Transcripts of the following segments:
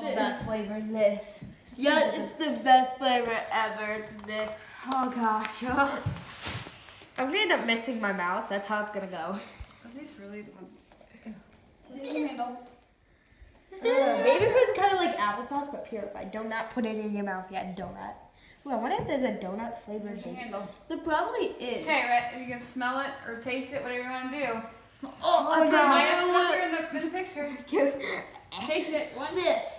love that flavor. This. Yeah, it's the best flavor ever. It's this. Oh gosh. Oh. I'm gonna end up missing my mouth. That's how it's gonna go. Are these really the ones? Baby food's kind of like applesauce, but purified. Do not put it in your mouth yet. Donut. Ooh, I wonder if there's a donut flavored Where's your baby. handle? There probably is. Okay, right. You can smell it or taste it, whatever you want to do. Oh no. Minus one in the picture. Taste it. One.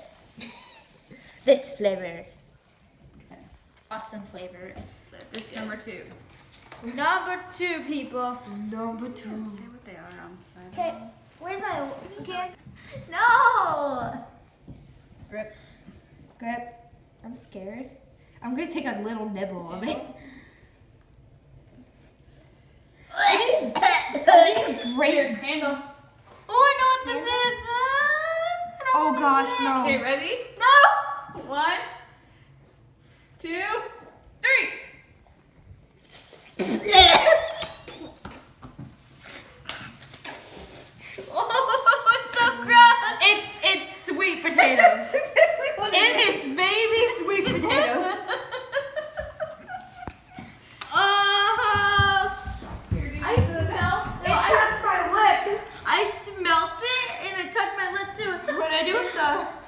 This flavor. Awesome flavor. It's This number 2. Number 2, people. number 2. Say what they are on the side. Okay, where's my can? No! Grip. Grip. I'm scared. I'm gonna take a little nibble of it. It's great. Handle. Oh, I know what this is. Oh gosh, no. Okay, ready? No! 1, 2, 3. Oh, it's so gross. It's sweet potatoes. It is baby sweet potatoes. I smelled it. I smelled it and it touched my lip too. What did I do with the?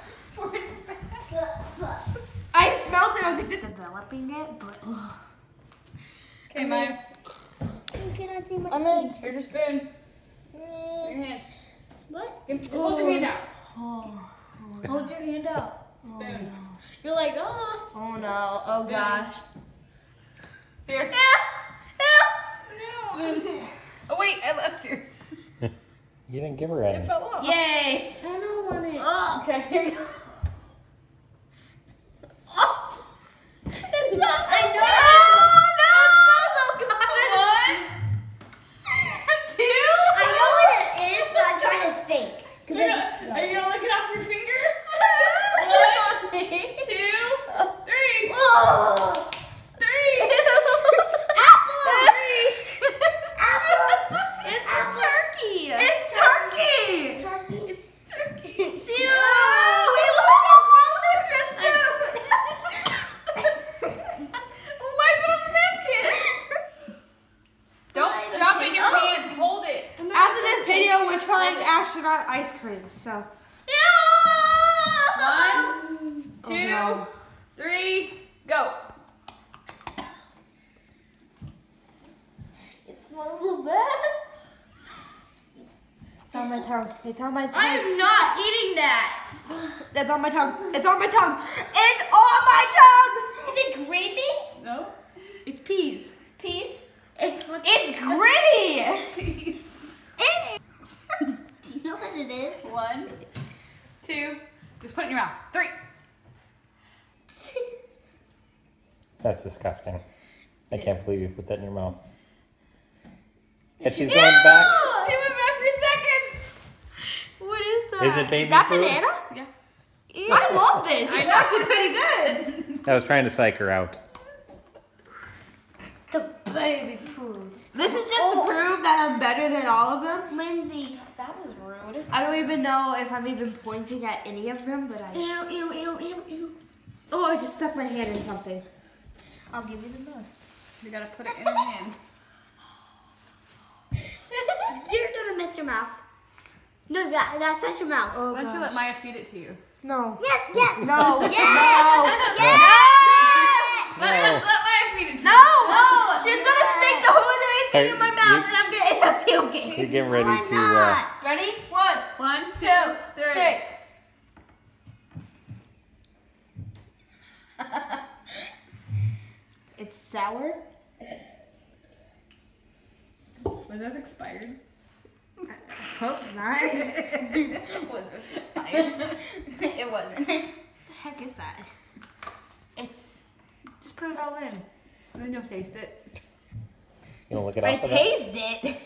I smelled it. I was like, this is developing it, but. Okay, Maya. You cannot see my Here's your spoon. Your hand. What? Hold your hand out. Hold your hand out. Spoon. You're like, oh. Oh no. Oh gosh. Here. Oh wait, I left yours. You didn't give her any. It fell off. Yay. I don't want it. Okay, here you go. It's not, I know. I know what it is, but I'm trying to think. Because I just Are you gonna lick it off your finger? 1, 2, 3. Oh! 3. Apples! It's turkey! It's turkey. Turkey. It's turkey. Ew, we look so gross with this spoon. Wipe it on the napkin. Don't drop it in your hand. Hold it. After this video, we're trying astronaut ice cream. So. 1, 2, Oh, no. 3, go. It smells so bad. It's on my tongue. It's on my tongue. I am not eating that. It's on my tongue. It's on my tongue. It's on my tongue. Is it green beans? No. It's peas. Peas? It's gritty. Peace. Do you know what it is? 1, 2. Just put it in your mouth. 3. That's disgusting. I can't believe you put that in your mouth. And she's going back. She went back for seconds. What is that? Is it baby Is that food? banana? Yeah. I love this. I It's know. actually pretty good. I was trying to psych her out. The baby food. This is just to prove that I'm better than all of them. Lindsay, that was rude. I don't even know if I'm even pointing at any of them, but I. Ew, ew, ew, ew, ew. Oh, I just stuck my hand in something. I'll give you the most. You gotta put it in your hand. You're gonna miss your mouth. No, that's your mouth. Oh, Why don't you gosh. let Maya feed it to you? No. Yes, yes. No. Yes. Yes. Let Maya feed it to No. you. No. She's gonna stick the whole entire thing in my mouth, You- and I'm gonna end up puking. You're getting ready Why to. not? Ready? 1, 1, 2, 3. 3. It's sour. Was that expired? Hope not. Was this expired? It wasn't. The heck is that? It's. Just put it all in. And then you'll taste it. You gonna look it I up? taste it.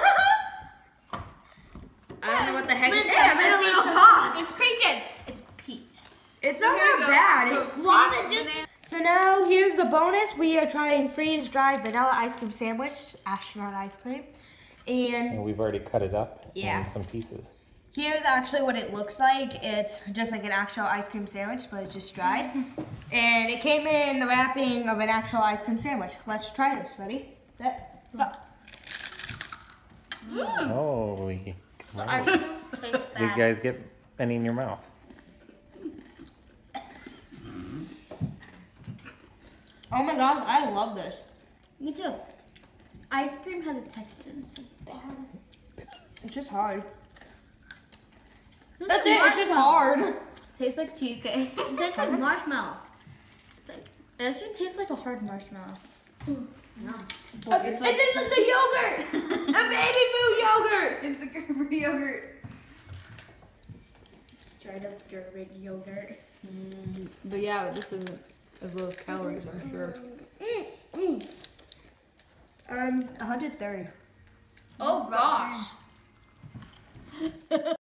I don't know what the heck it is. Lindsay, I'm in a I little think hot. It's peaches. It's peach. It's So not here you that go. bad. So It's Lava just. So now here's the bonus. We are trying freeze-dried vanilla ice cream sandwich, astronaut ice cream, and And we've already cut it up Yeah. in some pieces. Here's actually what it looks like. It's just like an actual ice cream sandwich, but it's just dried. And it came in the wrapping of an actual ice cream sandwich. Let's try this. Ready? Set, go. Holy. The ice cream tastes Did you bad. guys get any in your mouth? Oh my gosh, I love this. Me too. Ice cream has a texture and it's so bad. It's just hard. This That's is it. It's just marshmallow. hard. Tastes like cheesecake. It tastes like marshmallow. It actually tastes like a hard marshmallow. No. It tastes like the yogurt. The baby food yogurt. It's the Gerber yogurt. Straight up Gerber yogurt. But yeah, this isn't as low as calories, I'm sure. 130. Oh gosh.